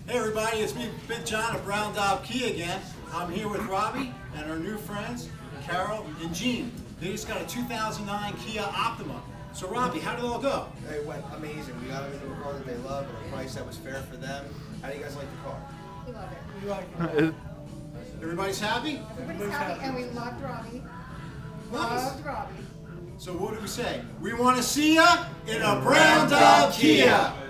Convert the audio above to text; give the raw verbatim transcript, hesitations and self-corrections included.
Hey everybody, it's me, Big John of Brown Daub Kia again. I'm here with Robbie and our new friends, Carol and Gene. They just got a two thousand nine Kia Optima. So Robbie, how did it all go? It went amazing. We got them into a car that they love at a price that was fair for them. How do you guys like the car? We love it. We like it. Everybody's happy? Everybody's happy, and we loved Robbie. Nice. Loved Robbie. So what did we say? We want to see ya in a Brown Daub Kia.